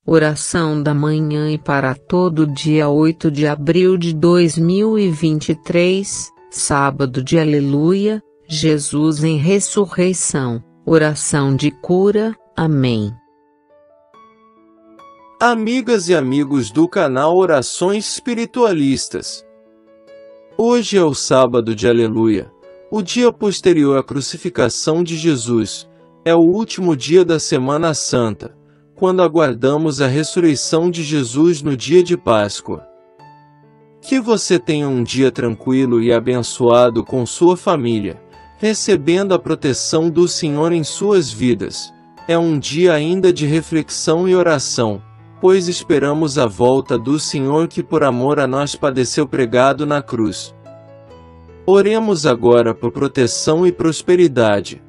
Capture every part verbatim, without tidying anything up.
Oração da manhã e para todo dia oito de abril de dois mil e vinte e três, sábado de Aleluia, Jesus em ressurreição, oração de cura, amém. Amigas e amigos do canal Orações Espiritualistas. Hoje é o sábado de Aleluia, o dia posterior à crucificação de Jesus. É o último dia da Semana Santa, quando aguardamos a ressurreição de Jesus no dia de Páscoa. Que você tenha um dia tranquilo e abençoado com sua família, recebendo a proteção do Senhor em suas vidas. É um dia ainda de reflexão e oração, pois esperamos a volta do Senhor que por amor a nós padeceu pregado na cruz. Oremos agora por proteção e prosperidade.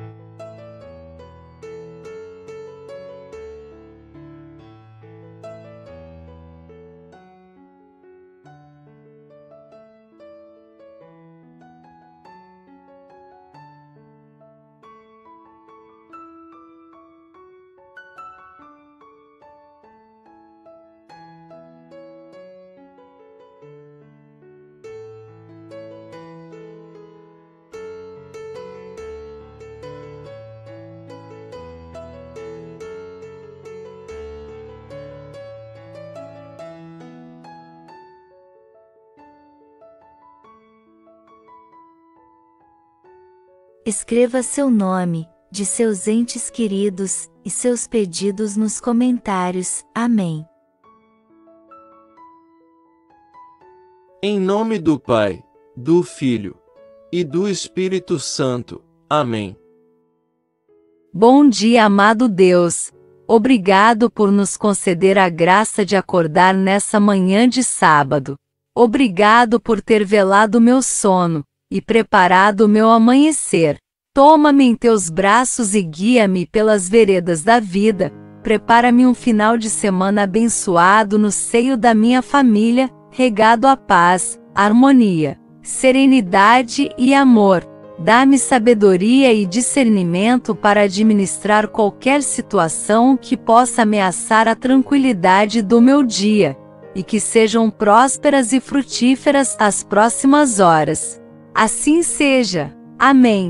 Escreva seu nome, de seus entes queridos, e seus pedidos nos comentários. Amém. Em nome do Pai, do Filho e do Espírito Santo. Amém. Bom dia, amado Deus. Obrigado por nos conceder a graça de acordar nessa manhã de sábado. Obrigado por ter velado meu sono e preparado o meu amanhecer. Toma-me em teus braços e guia-me pelas veredas da vida. Prepara-me um final de semana abençoado no seio da minha família, regado a paz, harmonia, serenidade e amor. Dá-me sabedoria e discernimento para administrar qualquer situação que possa ameaçar a tranquilidade do meu dia, e que sejam prósperas e frutíferas as próximas horas. Assim seja. Amém.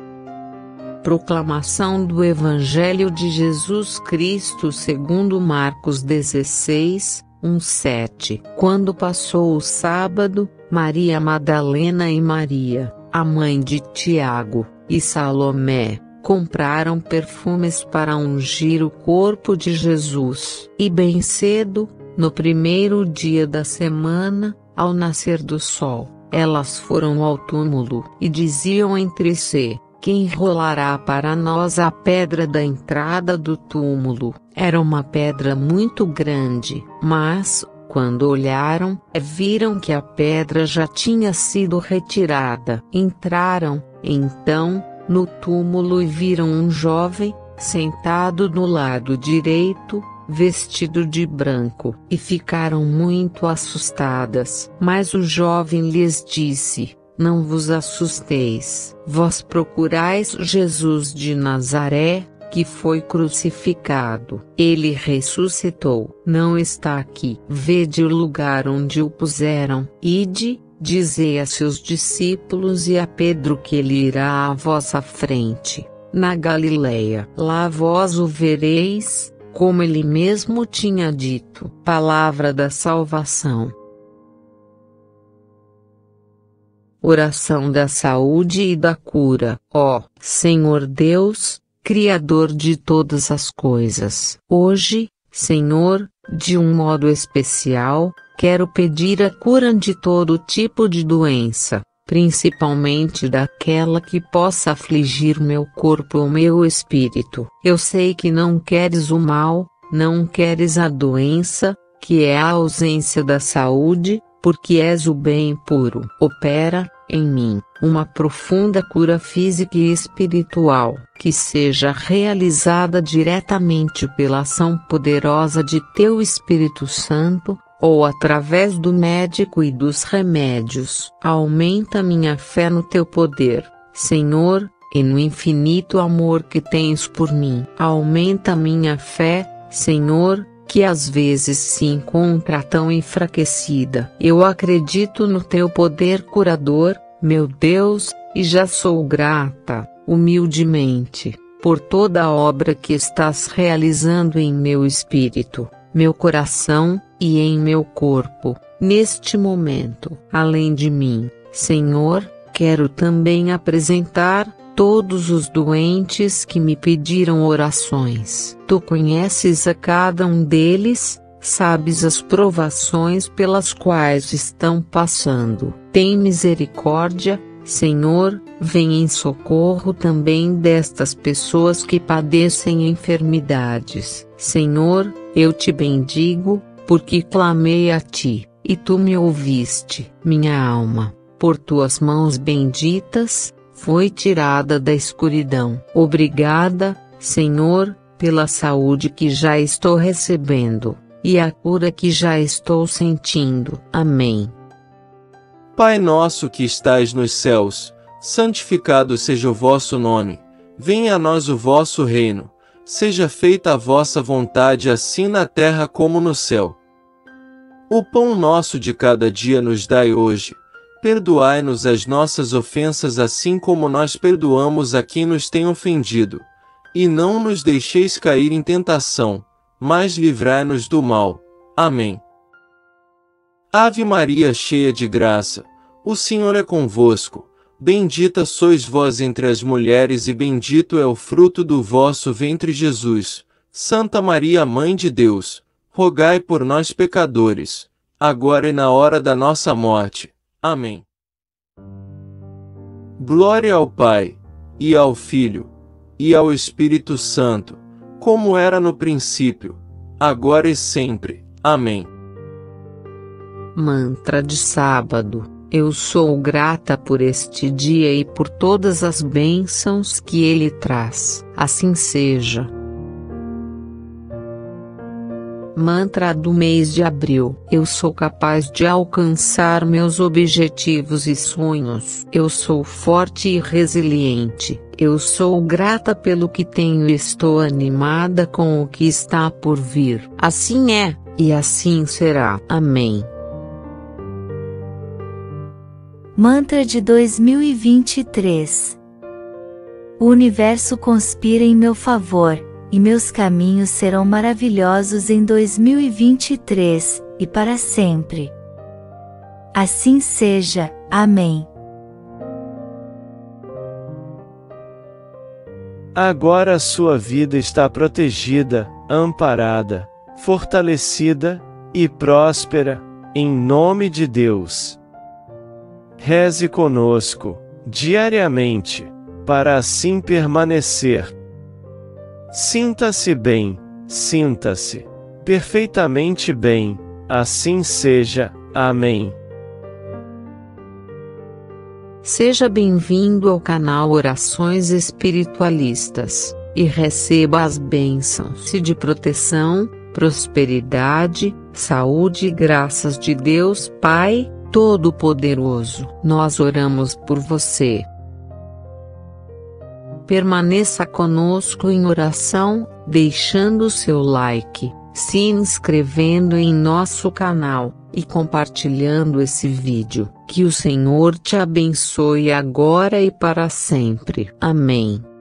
Proclamação do Evangelho de Jesus Cristo segundo Marcos dezesseis, um a sete. Quando passou o sábado, Maria Madalena e Maria, a mãe de Tiago, e Salomé, compraram perfumes para ungir o corpo de Jesus. E bem cedo, no primeiro dia da semana, ao nascer do sol, elas foram ao túmulo, e diziam entre si: quem rolará para nós a pedra da entrada do túmulo? Era uma pedra muito grande, mas, quando olharam, viram que a pedra já tinha sido retirada. Entraram, então, no túmulo e viram um jovem, sentado no lado direito, vestido de branco, e ficaram muito assustadas. Mas o jovem lhes disse: não vos assusteis, vós procurais Jesus de Nazaré, que foi crucificado. Ele ressuscitou, não está aqui. Vede o lugar onde o puseram. Ide, dizei a seus discípulos e a Pedro que ele irá à vossa frente, na Galileia. Lá vós o vereis, como ele mesmo tinha dito. Palavra da salvação. Oração da saúde e da cura. Ó Senhor Deus, Criador de todas as coisas, hoje, Senhor, de um modo especial, quero pedir a cura de todo tipo de doença, principalmente daquela que possa afligir meu corpo ou meu espírito. Eu sei que não queres o mal, não queres a doença, que é a ausência da saúde, porque és o bem puro. Opera, em mim, uma profunda cura física e espiritual, que seja realizada diretamente pela ação poderosa de Teu Espírito Santo, ou através do médico e dos remédios. Aumenta minha fé no Teu poder, Senhor, e no infinito amor que tens por mim. Aumenta minha fé, Senhor, que às vezes se encontra tão enfraquecida. Eu acredito no teu poder curador, meu Deus, e já sou grata, humildemente, por toda a obra que estás realizando em meu espírito, meu coração, e em meu corpo, neste momento. Além de mim, Senhor, quero também apresentar todos os doentes que me pediram orações. Tu conheces a cada um deles, sabes as provações pelas quais estão passando. Tem misericórdia, Senhor, vem em socorro também destas pessoas que padecem enfermidades. Senhor, eu te bendigo, porque clamei a ti, e tu me ouviste. Minha alma, por tuas mãos benditas, foi tirada da escuridão. Obrigada, Senhor, pela saúde que já estou recebendo, e a cura que já estou sentindo. Amém. Pai nosso que estais nos céus, santificado seja o vosso nome. Venha a nós o vosso reino. Seja feita a vossa vontade assim na terra como no céu. O pão nosso de cada dia nos dai hoje. Perdoai-nos as nossas ofensas assim como nós perdoamos a quem nos tem ofendido. E não nos deixeis cair em tentação, mas livrai-nos do mal. Amém. Ave Maria, cheia de graça, o Senhor é convosco. Bendita sois vós entre as mulheres e bendito é o fruto do vosso ventre, Jesus. Santa Maria, Mãe de Deus, rogai por nós pecadores, agora e na hora da nossa morte. Amém. Glória ao Pai, e ao Filho, e ao Espírito Santo, como era no princípio, agora e sempre. Amém. Mantra de sábado. Eu sou grata por este dia e por todas as bênçãos que ele traz. Assim seja. Mantra do mês de abril. Eu sou capaz de alcançar meus objetivos e sonhos. Eu sou forte e resiliente. Eu sou grata pelo que tenho e estou animada com o que está por vir. Assim é, e assim será. Amém. Mantra de dois mil e vinte e três. O universo conspira em meu favor, e meus caminhos serão maravilhosos em dois mil e vinte e três, e para sempre. Assim seja. Amém. Agora a sua vida está protegida, amparada, fortalecida e próspera, em nome de Deus. Reze conosco, diariamente, para assim permanecer. Sinta-se bem, sinta-se perfeitamente bem, assim seja. Amém. Seja bem-vindo ao canal Orações Espiritualistas, e receba as bênçãos de proteção, prosperidade, saúde e graças de Deus Pai Todo-Poderoso. Nós oramos por você. Permaneça conosco em oração, deixando seu like, se inscrevendo em nosso canal, e compartilhando esse vídeo. Que o Senhor te abençoe agora e para sempre. Amém.